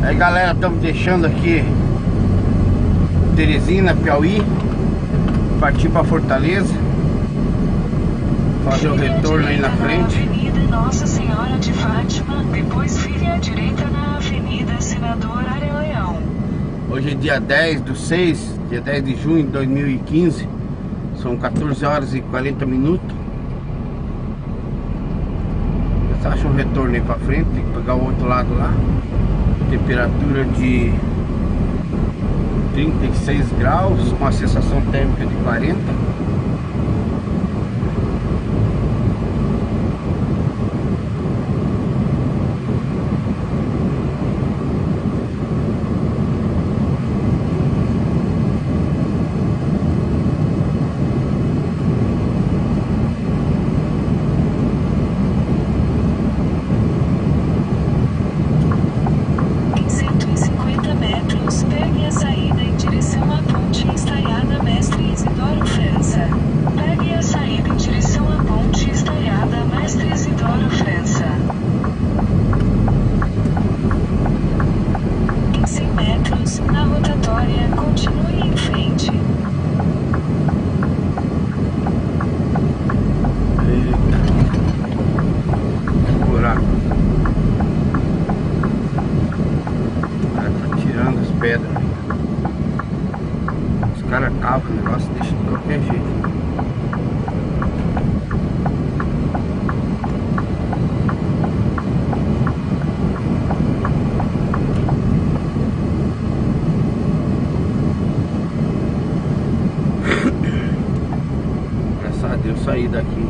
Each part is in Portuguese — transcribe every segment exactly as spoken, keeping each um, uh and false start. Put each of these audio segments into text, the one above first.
Aí galera, estamos deixando aqui Teresina, Piauí, partir para Fortaleza, fazer o retorno aí na frente. Avenida Nossa Senhora de Fátima, depois vire à direita na Avenida Senador Areoleão. Hoje é dia dez do seis, dia dez de junho de dois mil e quinze, são quatorze horas e quarenta minutos. Você acha um retorno aí pra frente, tem que pegar o outro lado lá. Temperatura de trinta e seis graus, com a sensação térmica de quarenta. Os caras cavam o negócio, deixa de qualquer jeito. Graças a Deus saí daqui.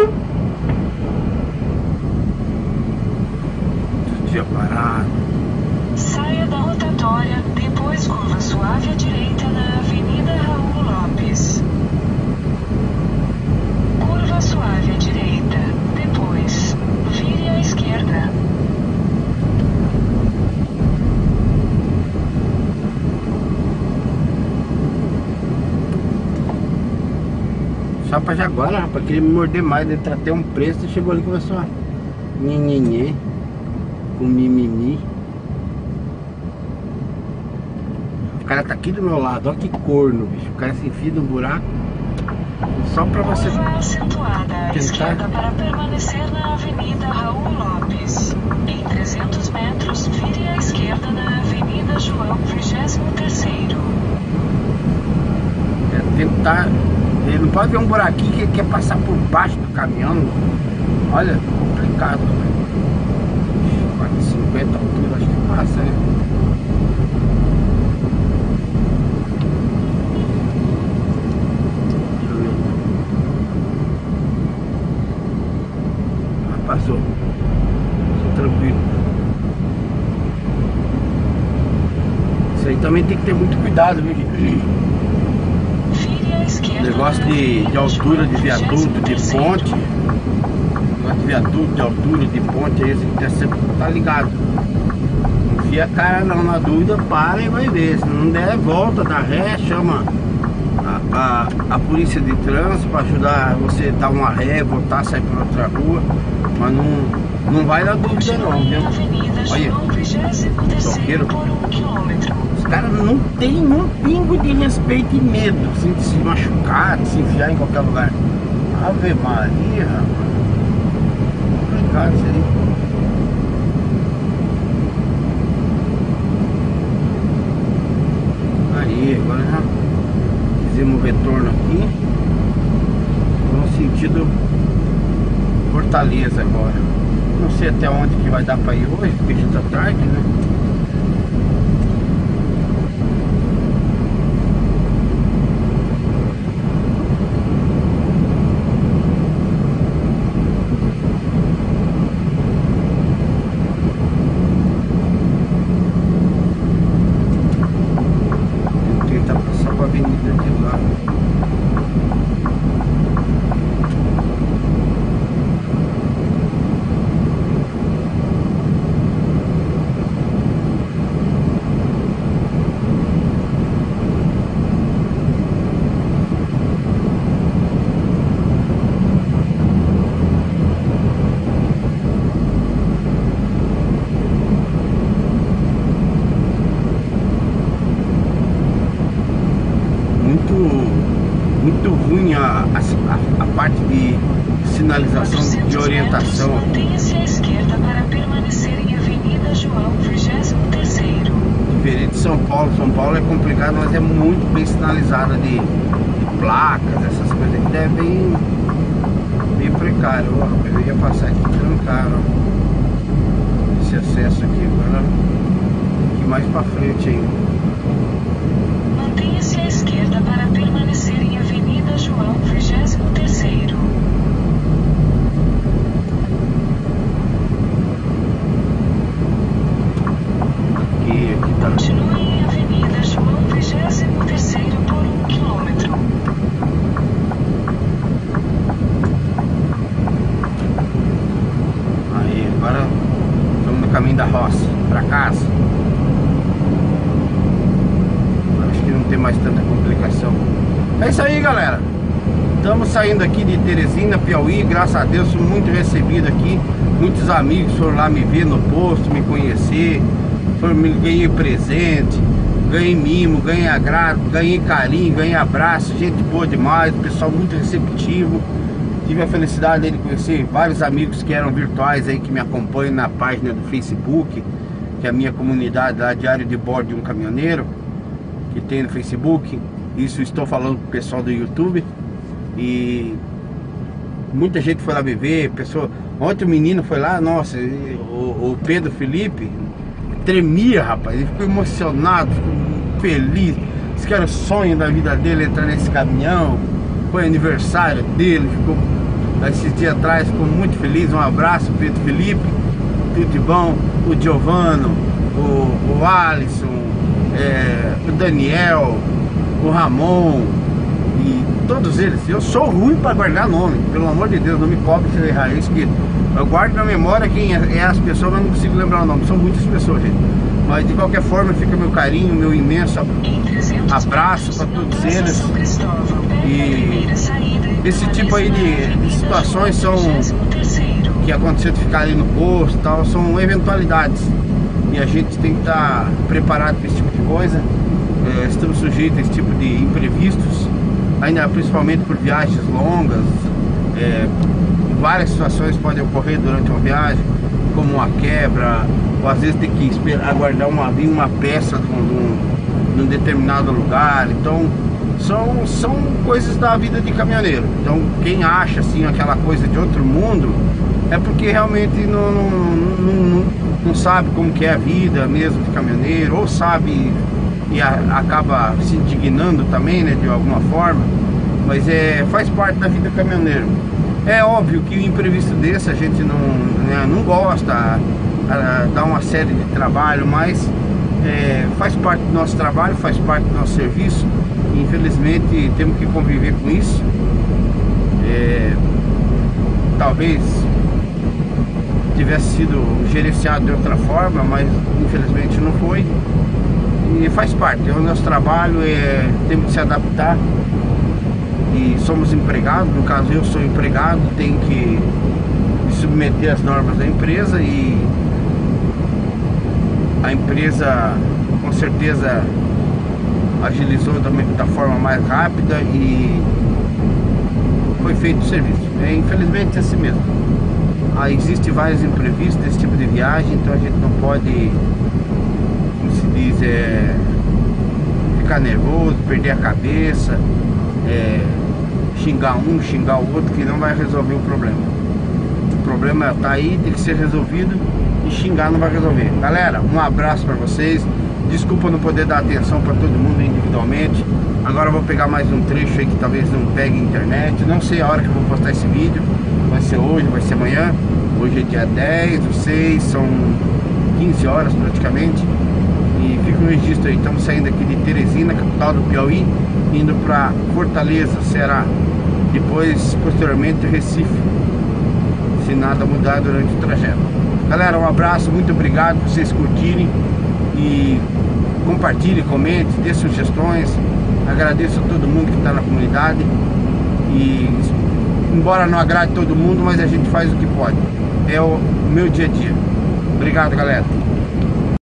Todo dia parado. Saia da rotatória, depois curva suave à direita na Avenida Raul Lopes. Curva suave à direita, depois vire à esquerda. Só pra Jaguara, rapaz, queria me morder mais, ele tratei um preço e chegou ali e começou a nhenhenhê, com mimimi. O cara tá aqui do meu lado, olha que corno, bicho. O cara se enfia num buraco só pra você Curva acentuada à esquerda para permanecer na Avenida Raul Lopes. Em trezentos metros, vire à esquerda na Avenida João vigésimo terceiro. É tentar. Ele não pode ver um buraquinho que ele quer passar por baixo do caminhão. Olha, complicado. quatrocentos e cinquenta altura, acho que passa, né? Passou. Passou tranquilo. Isso aí também tem que ter muito cuidado, viu, gente? Negócio de, de altura de viaduto, de ponte. Negócio de viaduto, de altura, de ponte, aí você tem que sempre tá ligado. Não enfia a cara não, na dúvida, para e vai ver. Se não der, volta, dá ré, chama a, a, a polícia de trânsito para ajudar você a dar uma ré, voltar, sair por outra rua. Mas não, não vai na dúvida não, viu? Olha, toqueiro. Os caras não tem um pingo de respeito e medo assim, de se machucar, de se enfiar em qualquer lugar. Ave Maria, rapaz. Complicado isso aí. Aí, agora já fizemos o retorno aqui no sentido Fortaleza agora. Não sei até onde que vai dar pra ir hoje, porque já tá tarde, né? Vou tentar passar pra avenida de lá. ruim a, a, a parte de sinalização, de orientação. Mantenha-se à esquerda para permanecer em Avenida João vigésimo terceiro. Diferente de São Paulo, São Paulo é complicado, mas é muito bem sinalizada de, de placas, essas coisas aqui é bem, bem precário. Ó, eu ia passar aqui trancado, ó, esse acesso aqui agora, aqui mais pra frente ainda. Mantenha-se à esquerda para permanecer em Avenida João vigésimo terceiro. Aqui, aqui tá. Continue em Avenida João vigésimo terceiro por um quilômetro. Aí, agora estamos no caminho da roça, pra casa. Acho que não tem mais tanta complicação. É isso aí, galera. Estamos saindo aqui de Teresina, Piauí. Graças a Deus, fui muito recebido aqui. Muitos amigos foram lá me ver no posto, me conhecer. Foram, me, ganhei presente, ganhei mimo, ganhei agrado, ganhei carinho, ganhei abraço. Gente boa demais, pessoal muito receptivo. Tive a felicidade de conhecer vários amigos que eram virtuais aí, que me acompanham na página do Facebook, que é a minha comunidade lá, Diário de Bordo de um Caminhoneiro, que tem no Facebook. Isso estou falando pro pessoal do YouTube. E muita gente foi lá me ver. Pessoa... Ontem o menino foi lá, nossa, o, o Pedro Felipe tremia, rapaz. Ele ficou emocionado, ficou feliz. Disse que era o sonho da vida dele entrar nesse caminhão. Foi aniversário dele, ficou esses dias atrás, ficou muito feliz. Um abraço, Pedro Felipe, tudo de bom. O Giovano, o, o Alisson, é, o Daniel, o Ramon e todos eles. Eu sou ruim para guardar nome, pelo amor de Deus, não me cobre se eu errar. É isso que eu guardo na memória quem é, é as pessoas, mas não consigo lembrar o nome. São muitas pessoas, gente. Mas de qualquer forma fica meu carinho, meu imenso abraço para todos eles. E esse tipo aí de, de situações são que aconteceu de ficar ali no posto e tal, são eventualidades. E a gente tem que estar preparado para esse tipo de coisa. É, estamos sujeitos a esse tipo de imprevistos, ainda principalmente por viagens longas. É, várias situações podem ocorrer durante uma viagem, como uma quebra, ou às vezes tem que esperar, aguardar uma, vir uma peça de um, de um determinado lugar. Então são, são coisas da vida de caminhoneiro. Então quem acha assim aquela coisa de outro mundo é porque realmente não, não, não, não sabe como que é a vida mesmo de caminhoneiro, ou sabe e a, acaba se indignando também, né, de alguma forma. Mas é, faz parte da vida do caminhoneiro. É óbvio que o imprevisto desse a gente não, né, não gosta, a, a, dá uma série de trabalho, mas é, faz parte do nosso trabalho, faz parte do nosso serviço. E, infelizmente temos que conviver com isso. É, talvez tivesse sido gerenciado de outra forma, mas infelizmente não foi. E faz parte, é o nosso trabalho, é, temos que se adaptar. E somos empregados, no caso eu sou empregado, tenho que me submeter às normas da empresa. E a empresa com certeza agilizou da, da forma mais rápida e foi feito o serviço. É, infelizmente é assim mesmo. Ah, existem vários imprevistos desse tipo de viagem, então a gente não pode, como se diz, é, ficar nervoso, perder a cabeça, é, xingar um, xingar o outro, que não vai resolver o problema. O problema está aí, tem que ser resolvido, e xingar não vai resolver. Galera, um abraço para vocês. Desculpa não poder dar atenção para todo mundo individualmente. Agora eu vou pegar mais um trecho aí que talvez não pegue internet. Não sei a hora que eu vou postar esse vídeo. Vai ser hoje, vai ser amanhã. Hoje é dia dez do seis, são quinze horas praticamente. E fica o registro aí. Estamos saindo aqui de Teresina, capital do Piauí, indo para Fortaleza, Ceará. Depois, posteriormente, Recife, se nada mudar durante o trajeto. Galera, um abraço, muito obrigado por vocês curtirem. E compartilhe, comente, dê sugestões. Agradeço a todo mundo que está na comunidade. E embora não agrade todo mundo, mas a gente faz o que pode. É o meu dia a dia. Obrigado, galera.